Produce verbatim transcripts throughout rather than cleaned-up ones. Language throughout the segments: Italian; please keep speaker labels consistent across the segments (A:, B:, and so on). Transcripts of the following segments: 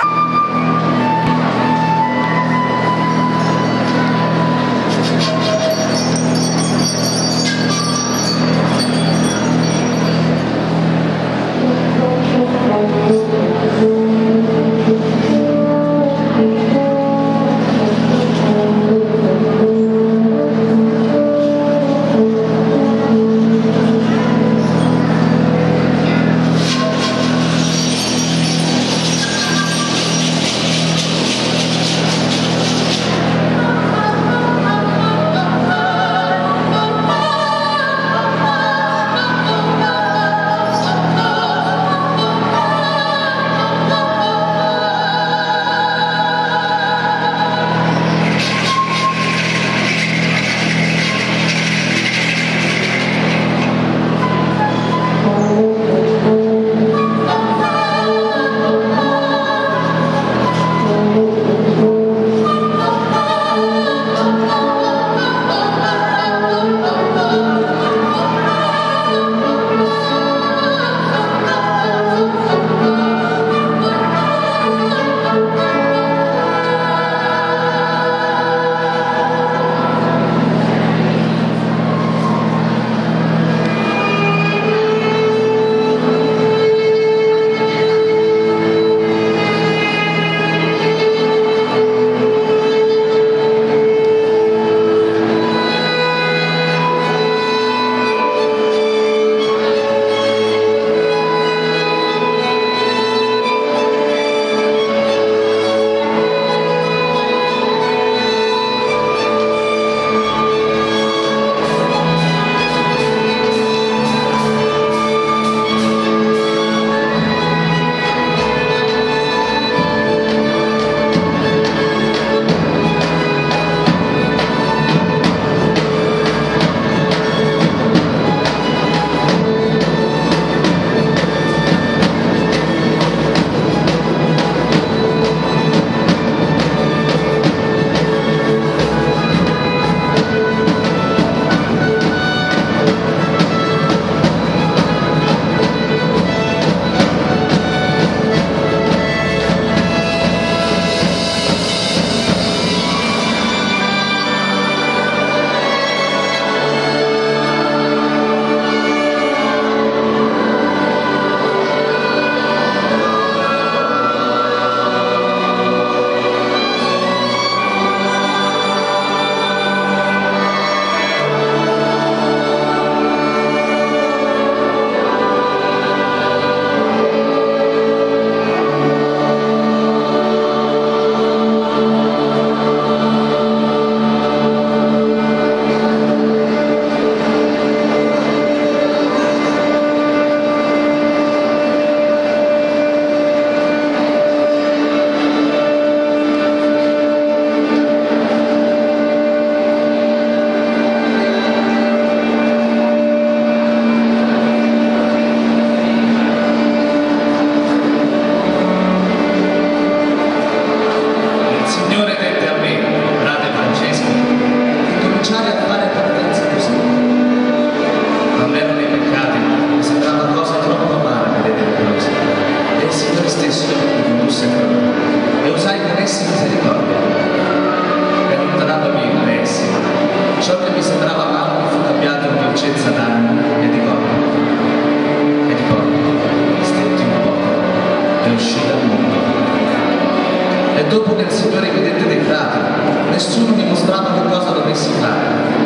A: dopo che il Signore mi dette dei frati, nessuno mi mostrava che cosa dovessi fare.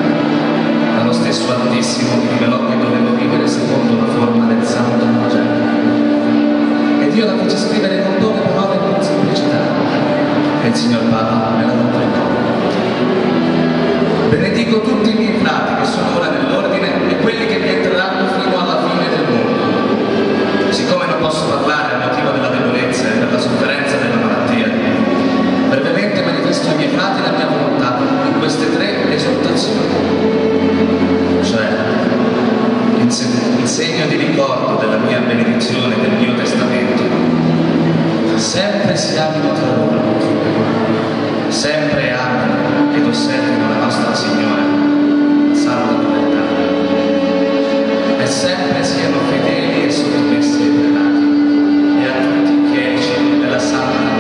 A: Ma lo stesso Altissimo mi rivelò che dovevo vivere secondo la forma del Santo Vangelo. Ed io la feci scrivere con poche parole e con semplicità, e il Signor Papa me la confermò. Benedico tutti i miei frati che sono ora nell'ordine e quelli che mi entreranno fino alla fine del mondo. Siccome non posso parlare a motivo della debolezza e per la sofferenza della malattia, brevemente manifesto ai miei frati la mia volontà in queste tre esortazioni, cioè in, se in segno di ricordo della mia benedizione, del mio testamento, sempre si amino tra loro, sempre amino ed osservino la nostra Signora, la Santa Povertà, e sempre siano fedeli e sottomessi ai prelati e a tutti i chierici della Santa